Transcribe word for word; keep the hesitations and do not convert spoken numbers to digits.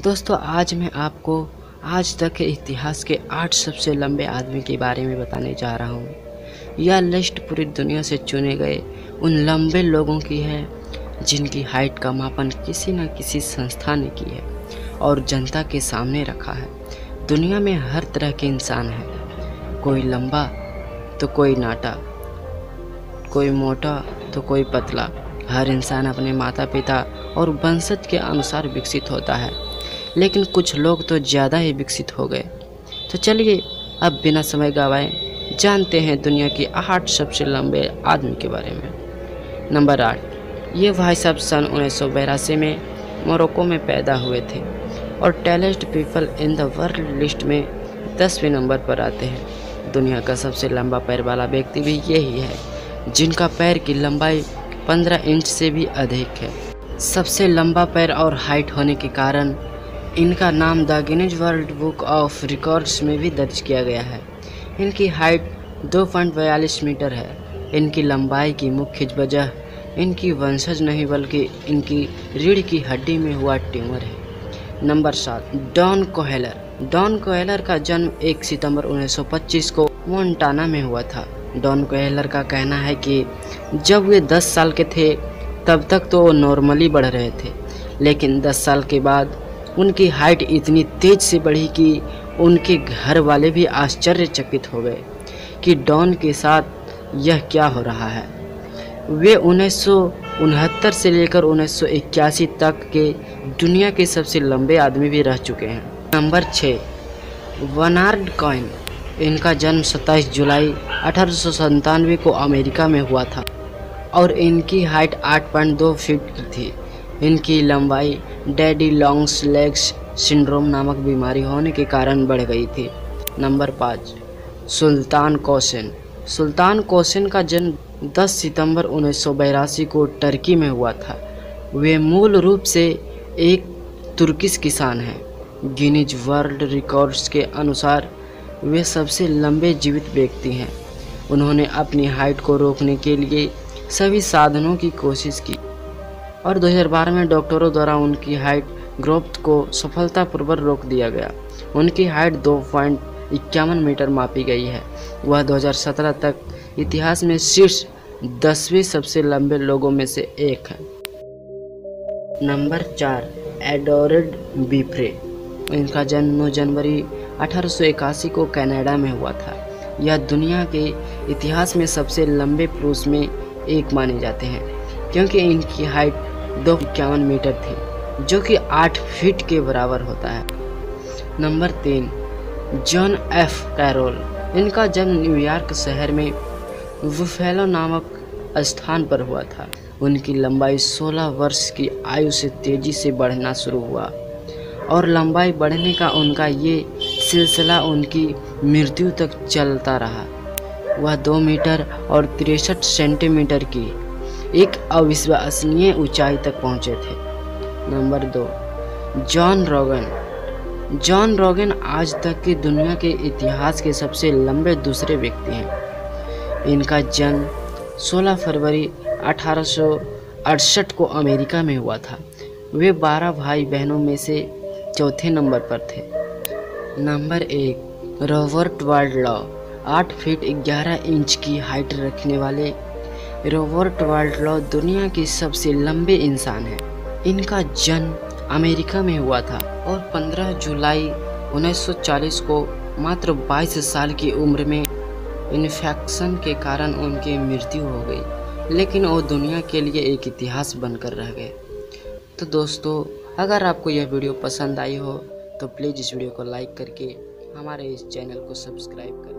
दोस्तों आज मैं आपको आज तक के इतिहास के आठ सबसे लंबे आदमी के बारे में बताने जा रहा हूँ। यह लिस्ट पूरी दुनिया से चुने गए उन लंबे लोगों की है जिनकी हाइट का मापन किसी न किसी संस्था ने की है और जनता के सामने रखा है। दुनिया में हर तरह के इंसान हैं, कोई लंबा तो कोई नाटा, कोई मोटा तो कोई पतला। हर इंसान अपने माता पिता और वंशज के अनुसार विकसित होता है, लेकिन कुछ लोग तो ज़्यादा ही विकसित हो गए। तो चलिए अब बिना समय गवाए जानते हैं दुनिया की आठ सबसे लंबे आदमी के बारे में। नंबर आठ, ये भाई साहब सन उन्नीस सौ बेरासी में मोरक्को में पैदा हुए थे और talent people in the world list में दसवें नंबर पर आते हैं। दुनिया का सबसे लंबा पैर वाला व्यक्ति भी यही है, जिनका पैर की लंबाई पंद्रह इंच से भी अधिक है। सबसे लंबा पैर और हाइट होने के कारण इनका नाम the Guinness world book of records में भी दर्ज किया गया है। इनकी हाइट दो पॉइंट बयालीस मीटर है। इनकी लंबाई की मुख्य वजह इनकी वंशज नहीं बल्कि इनकी रीढ़ की हड्डी में हुआ ट्यूमर है। नंबर सात, डॉन कोहेलर। डॉन कोहेलर का जन्म एक सितंबर उन्नीस सौ पच्चीस को मोंटाना में हुआ था। डॉन कोहेलर का कहना है कि जब वे दस साल के थे तब तक तो वो नॉर्मली बढ़ रहे थे, लेकिन दस साल के बाद उनकी हाइट इतनी तेज से बढ़ी कि उनके घर वाले भी आश्चर्यचकित हो गए कि डॉन के साथ यह क्या हो रहा है। वे उन्नीस सौ उनहत्तर से लेकर उन्नीस सौ इक्यासी तक के दुनिया के सबसे लंबे आदमी भी रह चुके हैं। नंबर छः, बर्नार्ड कॉइन। इनका जन्म सत्ताईस जुलाई अठारह सौ संतानवे को अमेरिका में हुआ था और इनकी हाइट आठ पॉइंट दो फीट की थी। इनकी लंबाई डैडी लॉन्ग्स लेग्स सिंड्रोम नामक बीमारी होने के कारण बढ़ गई थी। नंबर पाँच, सुल्तान कोसेन। सुल्तान कोसेन का जन्म दस सितंबर उन्नीस सौ बेरासी को टर्की में हुआ था। वे मूल रूप से एक तुर्किश किसान हैं। गिनीज वर्ल्ड रिकॉर्ड्स के अनुसार वे सबसे लंबे जीवित व्यक्ति हैं। उन्होंने अपनी हाइट को रोकने के लिए सभी साधनों की कोशिश की और दो हज़ार बारह में डॉक्टरों द्वारा उनकी हाइट ग्रोथ को सफलतापूर्वक रोक दिया गया। उनकी हाइट दो पॉइंट इक्यावन मीटर मापी गई है। वह दो हज़ार सत्रह तक इतिहास में शीर्ष दसवें सबसे लंबे लोगों में से एक है। नंबर चार, एडोर्ड बीफ्रे। इनका जन्म नौ जनवरी अठारह सौ इक्यासी को कनाडा में हुआ था। यह दुनिया के इतिहास में सबसे लंबे पुरुष में एक माने जाते हैं, क्योंकि इनकी हाइट दो इक्यावन मीटर थी, जो कि आठ फीट के बराबर होता है। नंबर तीन, जॉन एफ कैरोल। इनका जन्म न्यूयॉर्क शहर में बुफेलो नामक स्थान पर हुआ था। उनकी लंबाई सोलह वर्ष की आयु से तेजी से बढ़ना शुरू हुआ और लंबाई बढ़ने का उनका ये सिलसिला उनकी मृत्यु तक चलता रहा। वह दो मीटर और तिरसठ सेंटीमीटर की एक अविश्वसनीय ऊंचाई तक पहुंचे थे। नंबर दो, जॉन रोगन। जॉन रोगन आज तक की दुनिया के इतिहास के सबसे लंबे दूसरे व्यक्ति हैं। इनका जन्म सोलह फरवरी अठारह सौ अड़सठ को अमेरिका में हुआ था। वे बारह भाई बहनों में से चौथे नंबर पर थे। नंबर एक, रॉबर्ट वाल्डलॉ। आठ फीट ग्यारह इंच की हाइट रखने वाले रॉबर्ट वाल्डलॉ दुनिया के सबसे लंबे इंसान हैं। इनका जन्म अमेरिका में हुआ था और पंद्रह जुलाई उन्नीस सौ चालीस को मात्र बाईस साल की उम्र में इन्फेक्शन के कारण उनकी मृत्यु हो गई, लेकिन वो दुनिया के लिए एक इतिहास बनकर रह गए। तो दोस्तों, अगर आपको यह वीडियो पसंद आई हो तो प्लीज़ इस वीडियो को लाइक करके हमारे इस चैनल को सब्सक्राइब करें।